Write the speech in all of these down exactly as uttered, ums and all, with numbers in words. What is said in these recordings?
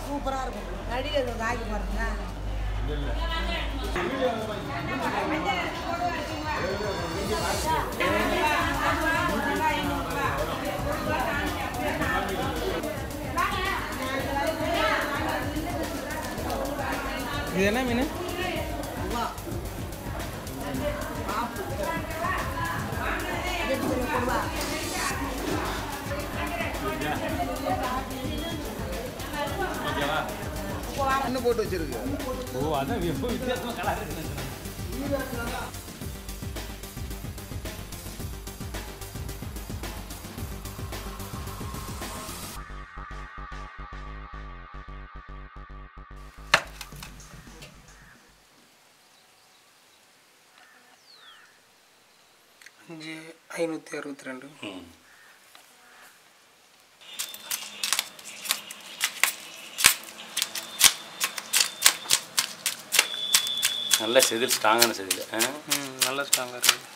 சூப்பராக இருக்கும். நடிகை காய்க்கு பாருங்க. இது என்ன மீன்? என்ன போட்டு வச்சிருக்கு? ஓ அதான் எப்போ வித்தியாசமாக கலர் இருக்குன்னு அஞ்சு ஐநூற்றி அறுபத்தி ரெண்டு. நல்ல செதில், ஸ்ட்ராங்கான செதில். ம் நல்ல ஸ்ட்ராங்காக இருக்குது.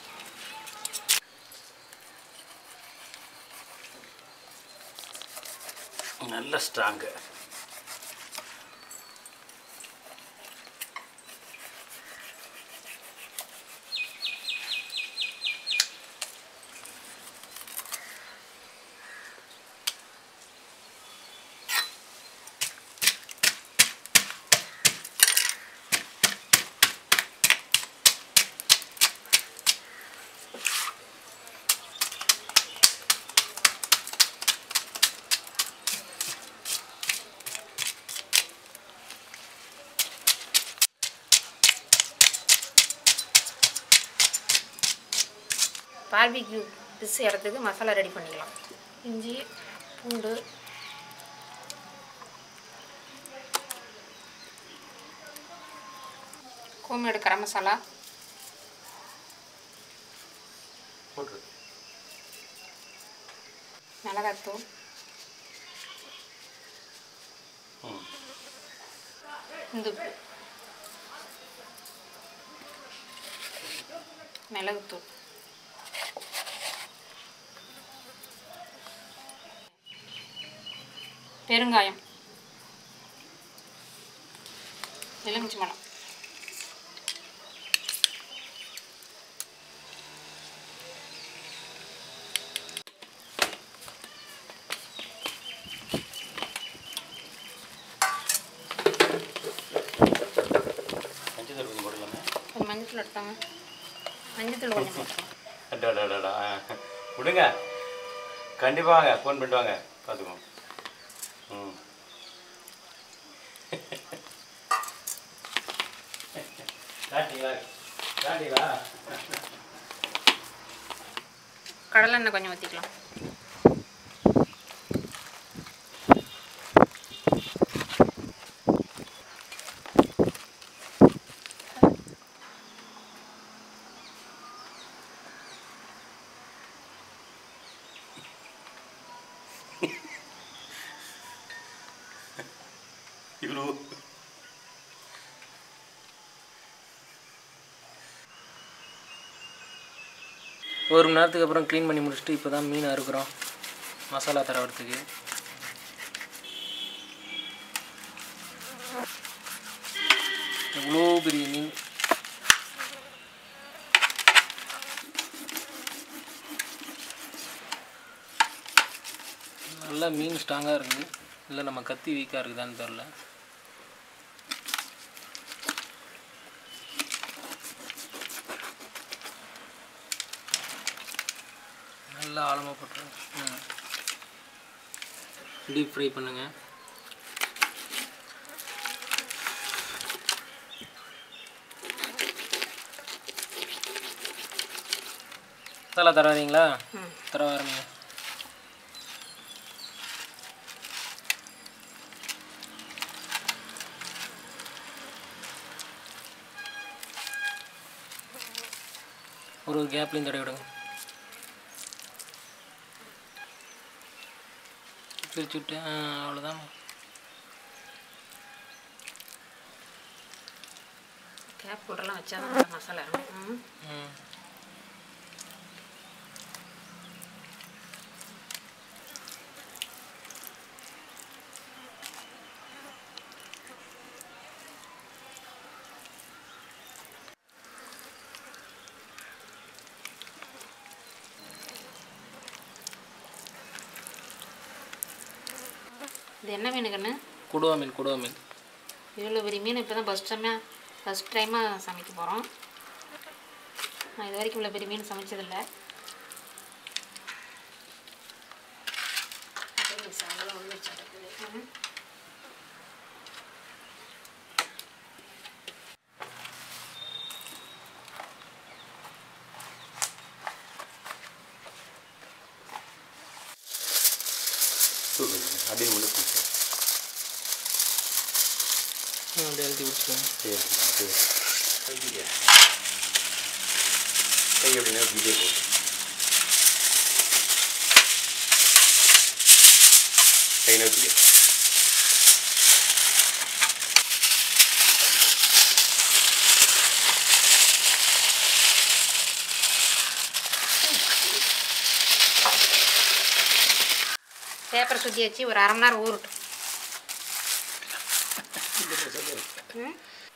நல்ல ஸ்ட்ராங்கு. பார்பிக்யூ டிஷ் செய்கிறதுக்கு மசாலா ரெடி பண்ணிக்கலாம். இஞ்சி, பூண்டு, கோமேடு கரம் மசாலா, மிளகாத்தூள், இந்துப்பு, மிளகுத்தூள், பெருங்காயம், எலுமிச்சை பழம், மஞ்சள் எடுத்தாங்க. மஞ்சள் கொஞ்சம் விடுங்க, கண்டிப்பாக வாங்க, ஃபோன் பண்ணிட்டு வாங்க, பார்த்துக்கோங்க. ம் கடலெண்ணெய் கொஞ்சம் ஊற்றிக்கலாம். இவ்வளோ ஒரு மணி நேரத்துக்கு அப்புறம் க்ளீன் பண்ணி முடிச்சுட்டு இப்போ தான் மீன் அறுக்கிறோம் மசாலா தரவறதுக்கு. எவ்வளோ பெரிய மீன். நல்லா மீன் ஸ்ட்ராங்காக இருக்குது. இல்லை நம்ம கத்தி வீக்காக இருக்குதான்னு தெரில. நல்லா ஆழமாக போட்டுருங்க. டீப் ஃப்ரை பண்ணுங்கள். மசாலா தர வரீங்களா? தர வரீங்க. ஒரு ஒரு கேப்லையும் தடவி விடுங்க. பிரிச்சு விட்டு அவ்வளோதான். கேப் போட்டெல்லாம் வச்சா தான் மசாலா. ம் ம் இது என்ன மீன் கண்ணு? கொடுவா மீன் கொடுவா மீன். இவ்வளோ பெரிய மீன் இப்போ தான் ஃபஸ்ட் டைமாக ஃபஸ்ட் டைமாக சமைக்க போகிறோம். நான் இது வரைக்கும் இவ்வளோ பெரிய மீன் சமைச்சதில்லை. அப்படின்னு மட்டும் பிடிச்சி அப்படியே அழுத்தி பிடிச்சிக்கோங்க. கை அப்படின்னா பிடிச்சே போகும். கை நோக்கிக்க. பேப்பரை சுற்றி வச்சு ஒரு அரை மணி நேரம் ஊறட்டும். ம்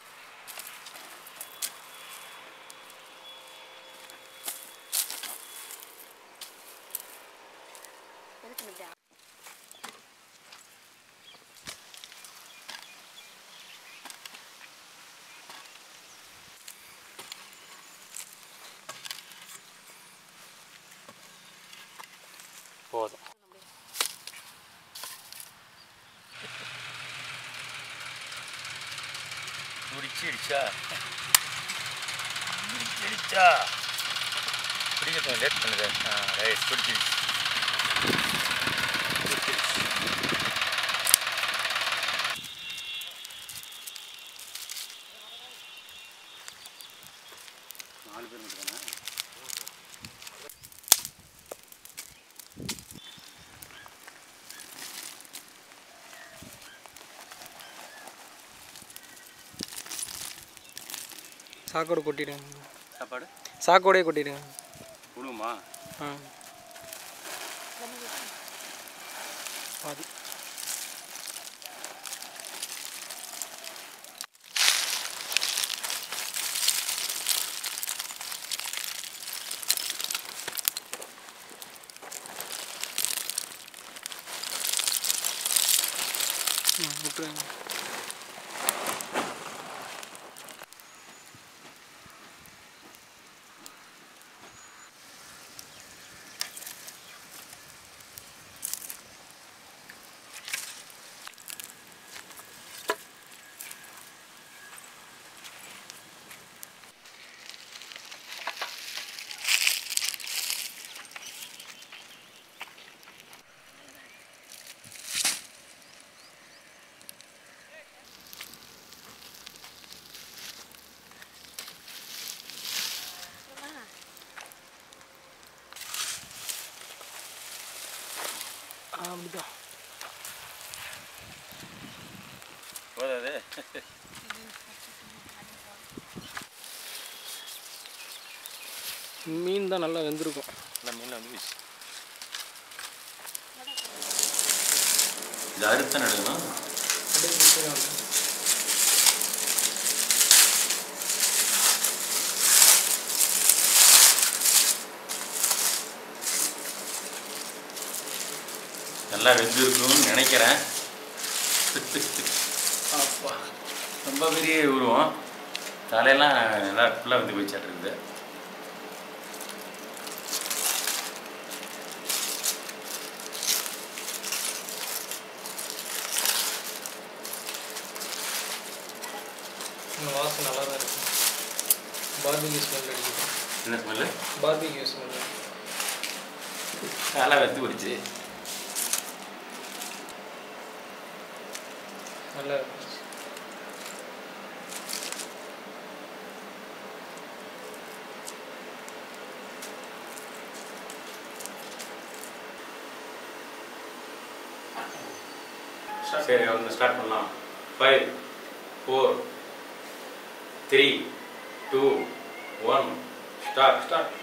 போதும். பிடிச்சிடுச்சா பிடிச்சிடுச்சா பிடிக்கிறதுக்கு லேட் பண்ணுது. ஆ ரைட் பிடிச்சிடுச்சு. நாலு பேர் மட்டும் தானே? சாக்கோடு கொட்டிடுங்க. சாப்பாடு சாக்கோடையே கொட்டிடுங்க. விடுமா? ஆ பாதி. விட்டுருங்க. அப்படிதான் போதாது. மீன் தான் நல்லா வெந்திருக்கும். இந்த மீன் வந்து இது அறுத்த நடுக்கணும். நல்லா வெந்திருக்கும்னு நினைக்கிறேன். அப்பா ரொம்ப பெரிய உருவம். தலையெல்லாம் நல்லா ஃபுல்லாக வந்து போயிச்சாட்டு இருக்குது. வாசம் நல்லா தான் இருக்கும். பார்பிக்யூ ஸ்மெல் அடிக்குது. என்ன ஸ்மெல்லு? Barbecue smell. நல்லா வெந்து போயிடுச்சு. நல்லா சரி வந்து ஸ்டார்ட் பண்ணலாம். Five four three two one start start